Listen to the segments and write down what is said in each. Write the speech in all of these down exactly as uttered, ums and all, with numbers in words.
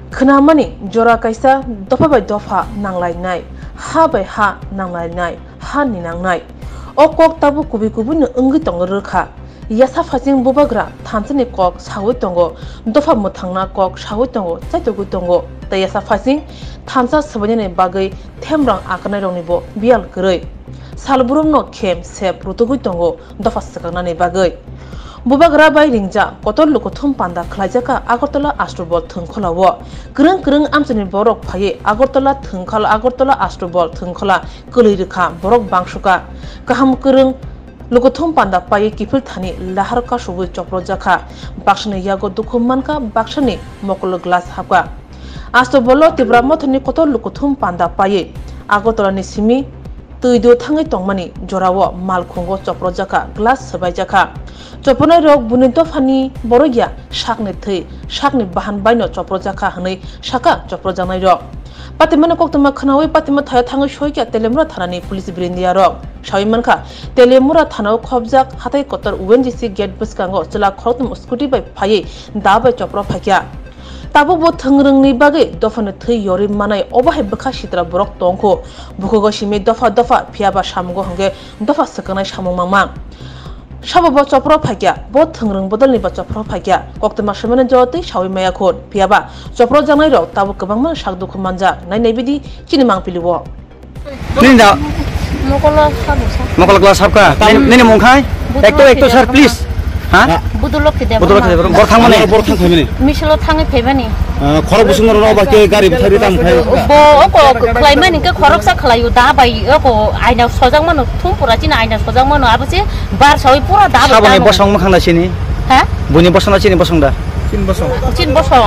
खोनामानि जरा कायसा दफा बाय दफा नांलायनाय हा बाय हा नांलायनाय हा निनांनाय अ कक ताबु कुबि कुबुनो अंगि दंग रोखा यासा फासिं बोबाग्रा थामसनि कक सावै दंग दफा मोथांना कक सावै दंग चाइतगु दंग त यासा फासिं थामसा सबने बागै थेमरां आकनाय रंनिबो बियाल गरै सालबुरमनो खेम सेप रुतुगु दंग दफा सकांनानै बागै बुबाग्रा बाय रिंजा कतल लुकथुम पान्दा खलाइजाका आगरतला आश्रबल थंखलावो ग्रों ग्रों आमचनि बरक फाये आगरतला थंखला आगरतला आश्रबल थंखला कलैरखा बरक बांसुका गाहाम गोरों लुकथुम पान्दा पाये किफिल थानि लाहारका सुबुय चप्रजाखा बाक्सनि यागो दुखुमानका बाक्सनि मकल ग्लास हाबका आश्रबल तिब्रा मथनि कतल लुकथुम पान्दा पाये आगरतलानि सिमी तैदो थाङै तंमानि जरावो मालखुंगो चप्रजाखा ग्लास सबायजाखा चपनाय रग बुनि दफानि बरगिया शाकनि थै शाकनि बाहान बायनो चप्रजाखा हनै शाका चप्रजानाय रग पातिमाना कक्तमा खनावै पातिमा थाया थाङै सयकिया तेलेमुरा थानानि पुलिस ब्रिन्दिया रग साविमानखा तेलेमुरा थानाव खबजाक हाथाय कतर उएनजीसी गेट बसकांगो चला खरतम स्कुटी बाय फायै दाबाय चप्र फाकिया ताबो बो थंरोंनि बागै दफानो थै यरि मानाय अबाहाय बखा सित्रा बरक तंखो बुखोगो सिमे दफा दफा फियाबा सामगो हंगे दफा सकानाय सामु मामा साबो चप्र फाकिया बो थंरों बदलनि बा चप्र फाकिया कक्तमा समने जतै सावि माया खोन फियाबा चप्र जानाय र ताबो गोबांमा साक दुखु मानजा नाय बिदि चिनि मांपिलिबो निंदा मकला साबसा मकला ग्लास सबका नेने मंखाय एकतो एकतो सर प्लीज हा बुदुलक के देबा बुदुलक के देबा बर थांमाने बर थां थांमाने मिसलो थाङै फैबानि खरक बुसुंगर न बाके गारि थारि दाम फाय बो अको क्लाइमानि के खरक सा खलायु दा बाय अको आइना सजां मानो थुम पुरा चिना आइना सजां मानो आबसे बार सबै पुरा दा बाय साबने बसं मखांना सिनि हा बुनि बसंना सिनि बसंदा चिन बसं चिन बसं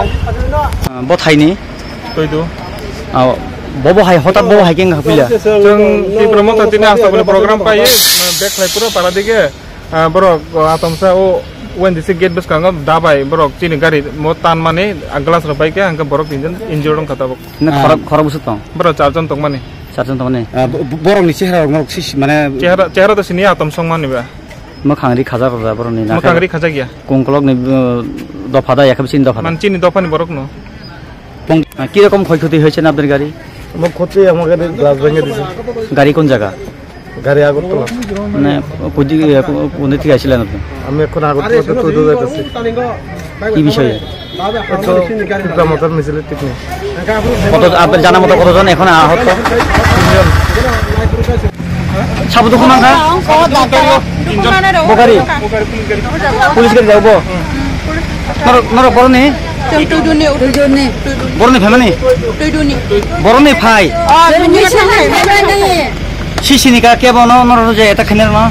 बथायनि तैदो आ बबो हाय हठात बबो हाइकिं हापिला जों तिब्रम ततिने आसाबले प्रोग्राम पाए बेक खाय पुरा पारा दिगे बरक आतमसा ओ उएनजीसी गेट बसकांगो दाबाय बरक चिनि गारि मो तान माने ग्लास रबाय के अंक बरक तिनजन इन्जर्ड दं खाताबो न खरक खरक बुसु तं बरक चारजन तंग माने चारजन तं माने बरकनि चेहरा मरक सिस माने चेहरा चेहरा त सिनि आतम सं मानिबा मखांरि खाजा रजा बरनि ना मखांरि खाजा गया कंकलक नि दफादा याखब सिन दफा मान चिनि दफानि बरक न কি রকম ক্ষয়ক্ষতি হয়েছে না আপনার গাড়ি আমার ক্ষতি আমার গাড়ি গ্লাস ভেঙে দিয়েছে গাড়ি কোন জায়গা গাড়ি আগরতলা মানে কোন কোন থেকে আসছিলেন আপনি আমি এখন আগরতলাতে তৈরি যাইতেছি কি বিষয়ে মোটর মিছিল ঠিক নেই কত আপনার জানা মতো কতজন এখন আহত তিনজন সাবু তো কোন না গাড়ি পুলিশ গাড়ি যাবো নর নর বড়নি টুইডুনি টুইডুনি বড়নি ফ্যামিলি টুইডুনি বড়নি ফাই সিসিনিকা কে বনো নর যে এটা খেনের না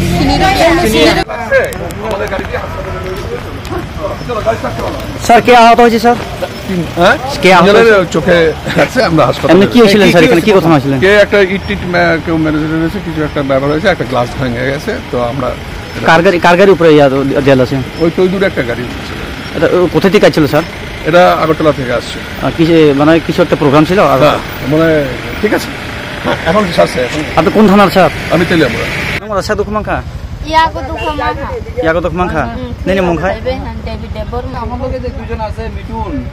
স্যার কে আহত হয়েছে স্যার হ্যাঁ কে আহত চোখে আছে আমরা হাসপাতালে এমনি কি হয়েছিল স্যার এখানে কি কথা হয়েছিল কে একটা ইট টিট কেউ ম্যানেজার হয়েছে কিছু একটা ব্যাপার হয়েছে একটা গ্লাস ভেঙে গেছে তো আমরা কারগারি কারগারি উপরে জেল আছে ওই তৈদুর একটা গাড়ি এটা কোথা থেকে আসছিল স্যার এটা আগরতলা থেকে আসছে কি মানে কিছু একটা প্রোগ্রাম ছিল মানে ঠিক আছে এখন কি আছে আপনি কোন থানার স্যার আমি তেলে আমরা আমার স্যার দুখমাখা ইয়াগো দুখমাখা ইয়াগো দুখমাখা নেনে মংখাই দেবি দেবর আমাদের দুজন আছে মিঠুন